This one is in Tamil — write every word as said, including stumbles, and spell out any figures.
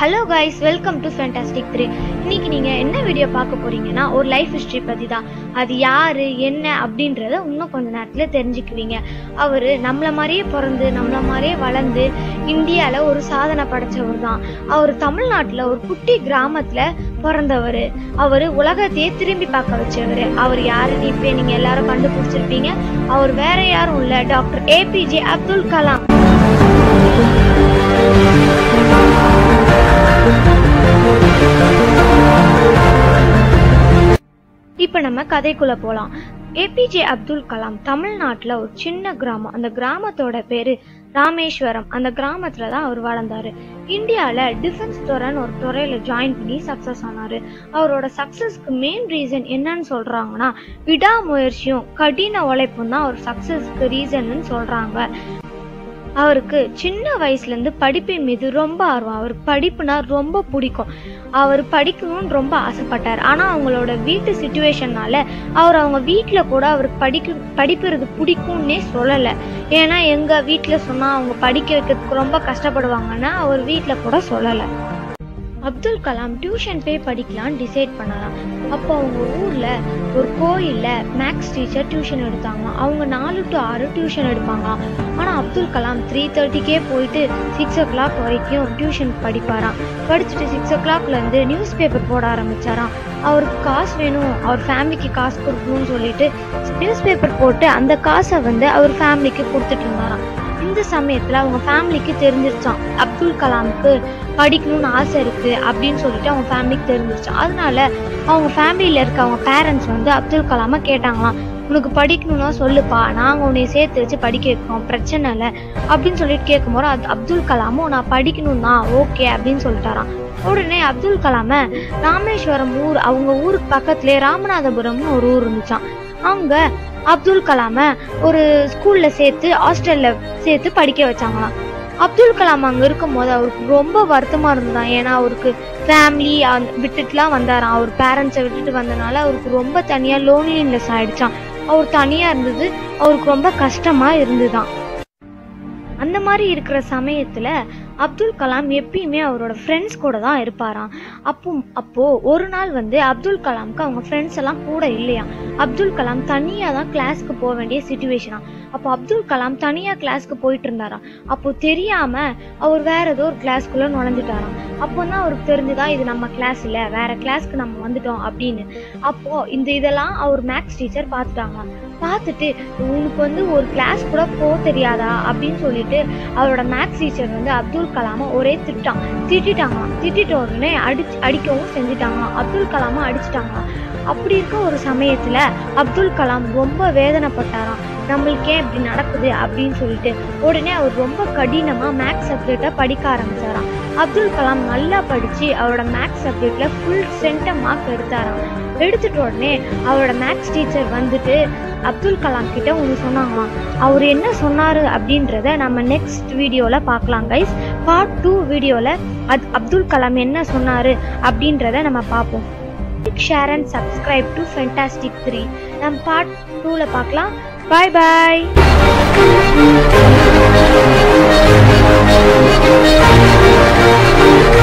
Hello guys, welcome to Fantastic three. இன்னைக்கு நீங்க என்ன வீடியோ பார்க்க போறீங்கன்னா ஒரு லைஃப் ஹிஸ்டரி பத்தி தான். அது யாரு என்ன அப்படின்றத இன்னும் கொஞ்ச நேரத்துல தெரிஞ்சுக்குவீங்க. அவரு நம்மள மாதிரியே பிறந்து நம்மள மாதிரியே வளர்ந்து இந்தியால ஒரு சாதனை படைச்சவர் தான். அவர் தமிழ்நாட்டுல ஒரு குட்டி கிராமத்துல பிறந்தவர். அவரு உலகத்தையே திரும்பி பார்க்க வச்சவர். அவர் யாருன்னு இப்ப நீங்க எல்லாரும் கண்டுபிடிச்சிருப்பீங்க. அவர் வேற யாரும் இல்ல, டாக்டர் ஏபிஜே அப்துல் கலாம். இப்ப நம்ம கதைக்குள்ள போலாம். ஏபிஜே அப்துல் கலாம் தமிழ்நாட்டுல ஒரு சின்ன கிராமம். அந்த கிராமத்தோட பேரு ராமேஸ்வரம். அந்த கிராமத்துல தான் அவர் வளர்ந்தாரு. இந்தியால டிஃபென்ஸ் துறைன்னு ஒரு துறையில ஜாயின் பண்ணி சக்சஸ் ஆனாரு. அவரோட சக்சஸ்க்கு மெயின் ரீசன் என்னன்னு சொல்றாங்கன்னா விடாமுயற்சியும் கடின உழைப்பும் தான் ஒரு சக்சஸ்க்கு ரீசன்னு சொல்றாங்க. அவருக்கு சின்ன வயசுல இருந்து படிப்பின் மீது ரொம்ப ஆர்வம். அவருக்கு படிப்புனா ரொம்ப பிடிக்கும். அவர் படிக்கணும்னு ரொம்ப ஆசைப்பட்டார். ஆனா அவங்களோட வீட்டு சிச்சுவேஷன்னால அவர் அவங்க வீட்டுல கூட அவருக்கு படிக்க படிப்புறது பிடிக்கும்னே சொல்லலை. ஏன்னா எங்க வீட்டுல சொன்னா அவங்க படிக்க வைக்கிறதுக்கு ரொம்ப கஷ்டப்படுவாங்கன்னா அவர் வீட்டுல கூட சொல்லலை. அப்துல் கலாம் டியூஷன் போய் படிக்கலான்னு டிசைட் பண்ணாராம். அப்போ அவங்க ஊர்ல ஒரு கோயில்ல மேக்ஸ் டீச்சர் டியூஷன் எடுத்தாங்களாம். அவங்க நாலு டு ஆறு டியூஷன் எடுப்பாங்களாம். ஆனா அப்துல் கலாம் த்ரீ தேர்ட்டிக்கே போயிட்டு சிக்ஸ் ஓ கிளாக் வரைக்கும் டியூஷன் படிப்பாராம். படிச்சுட்டு சிக்ஸ் ஓ கிளாக்ல இருந்து நியூஸ் பேப்பர் போட ஆரம்பிச்சாராம். அவருக்கு காசு வேணும், அவர் ஃபேமிலிக்கு காசு கொடுக்கணும்னு சொல்லிட்டு நியூஸ் பேப்பர் போட்டு அந்த காசை வந்து அவர் ஃபேமிலிக்கு கொடுத்துட்டு இருந்தாராம். இந்த சமயத்துல அவங்க ஃபேமிலிக்கு தெரிஞ்சிருச்சான் அப்துல் கலாமுக்கு படிக்கணும்னு ஆசை இருக்கு அப்படின்னு சொல்லிட்டு அவங்க ஃபேமிலிக்கு தெரிஞ்சிருச்சான். அதனால அவங்க ஃபேமிலியில இருக்க அவங்க பேரண்ட்ஸ் வந்து அப்துல் கலாம கேட்டாங்களாம், உனக்கு படிக்கணும்னா சொல்லுப்பா, நாங்க உன்னை சேர்த்து வச்சு படிக்க வைக்கிறோம், பிரச்சனை இல்லை அப்படின்னு சொல்லிட்டு கேட்கும்போது அது அப்துல் கலாமும் நான் படிக்கணும் தான் ஓகே அப்படின்னு சொல்லிட்டாராம். உடனே அப்துல் கலாம ராமேஸ்வரம் ஊர், அவங்க ஊருக்கு பக்கத்துலேயே ராமநாதபுரம்னு ஒரு ஊர் இருந்துச்சான். அவங்க அப்துல் கலாம ஒரு ஸ்கூல்ல சேர்த்து ஹாஸ்டல்ல சேர்த்து படிக்க வச்சாங்களாம். அப்துல் கலாம் அங்க இருக்கும் போது அவருக்கு ரொம்ப வருத்தமா இருந்ததான். ஏன்னா அவருக்கு ஃபேமிலி விட்டுட்டுலாம் வந்தாராம். அவர் பேரண்ட்ஸை விட்டுட்டு வந்தனால அவருக்கு ரொம்ப தனியா லோன்லினஸ் ஆயிடுச்சான். அவர் தனியா இருந்தது அவருக்கு ரொம்ப கஷ்டமா இருந்துதான். அந்த மாதிரி இருக்கிற சமயத்துல அப்துல் கலாம் எப்பயுமே அவரோட ஃப்ரெண்ட்ஸ் கூட தான் இருப்பாராம். அப்போ அப்போ ஒரு நாள் வந்து அப்துல் கலாமுக்கு அவங்க ஃப்ரெண்ட்ஸ் எல்லாம் கூட இல்லையா. அப்துல் கலாம் தனியா தான் கிளாஸ்க்கு போக வேண்டிய சிச்சுவேஷனா. அப்போ அப்துல் கலாம் தனியா கிளாஸ்க்கு போயிட்டு இருந்தாராம். அப்போ தெரியாம அவர் வேற ஏதோ ஒரு கிளாஸ்க்குள்ள நுழைஞ்சிட்டாராம். அப்போதான் அவருக்கு தெரிஞ்சுதான் இது நம்ம கிளாஸ் இல்ல, வேற கிளாஸ்க்கு நம்ம வந்துட்டோம் அப்படின்னு. அப்போ இந்த இதெல்லாம் அவர் மேக்ஸ் டீச்சர் பார்த்துட்டாங்களாம். பார்த்துட்டு உனக்கு வந்து ஒரு கிளாஸ் கூட போக தெரியாதா அப்படின்னு சொல்லிட்டு அவரோட மேக்ஸ் டீச்சர் வந்து அப்துல் கலாம ஒரே திட்டான் திட்டாங்களாம். திட்டிட்ட உடனே அடி அடிக்கவும் செஞ்சுட்டாங்களாம். அப்துல் கலாம அடிச்சுட்டாங்களாம். அப்படி இருக்க ஒரு சமயத்துல அப்துல் கலாம் ரொம்ப வேதனைப்பட்டாராம். நம்மளுக்கே இப்படி நடக்குது அப்படின்னு சொல்லிட்டு உடனே அவர் ரொம்ப கடினமா மேக்ஸ் சப்ஜெக்டை படிக்க ஆரம்பிச்சாராம். அப்துல் கலாம் நல்லா படிச்சு அவரோட மேக்ஸ் சப்ஜெக்ட்ல ஃபுல் சென்டம் மார்க் எடுத்தாராம். எடுத்துட்ட உடனே அவரோட மேக்ஸ் டீச்சர் வந்துட்டு அப்துல் கலாம் கிட்ட ஒன்று சொன்னாங்களாம். அவர் என்ன சொன்னாரு அப்படின்றத நம்ம நெக்ஸ்ட் வீடியோல பார்க்கலாம் கைஸ். பார்ட் டூ வீடியோல அது அப்துல் கலாம் என்ன சொன்னாரு அப்படின்றத நம்ம பார்ப்போம். Share and subscribe to fantastic three. நம்ம பார்ட் டூல பார்க்கலாம். பாய் பாய்.